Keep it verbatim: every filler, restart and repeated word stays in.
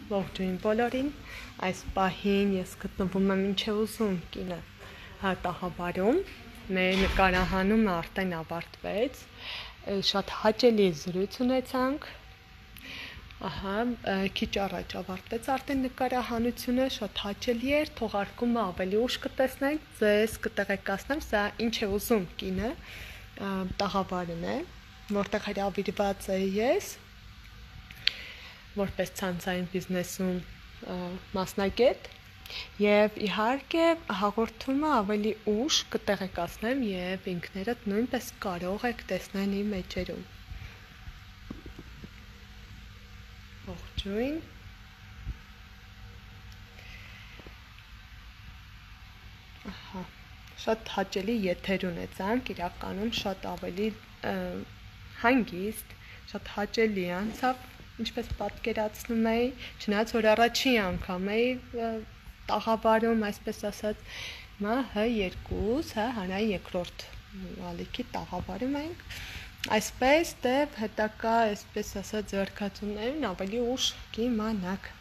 Ողջույն բոլորին, այս պահին ես գտնվում եմ ինչ է ուզում կինը տաղավարում, մեր նկարահանումը արդեն ավարտվեց, շատ հաճելի զրույց ունեցանք, ահա, քիչ առաջ ավարտվեց արդեն նկարահանությունը, շատ հաճելի էր, թողարկումը ավելի ուշ կտեսնենք, ձեզ կտեղեկացնեմ, սա ինչ է ուզում կինը տաղավարն է, որտեղ հրավիրված է ես, որպես ցանցային բիզնեսում մասնագետ եւ իհարկե հաղորդումը ավելի ուշ կտեղեկացնեմ եւ ինքներդ նույնպես կարող եք տեսնել իմ էջերում։ Ողջույն։ Ահա, շատ հաճելի եթեր ունեցանք, իրականում շատ ավելի հանգիստ, շատ հաճելի անցավ, ինչպես պատկերացնում էի, չնայած որ առաջին անգամ էի տաղավարում, այսպես ասած, հիմա հ երկուս, հա, հանրային երկրորդ ալիքի տաղավարում ենք, այսպես դե հետակա, այսպես ասած, զարգացումներին ավելի ուշ կիմանաք։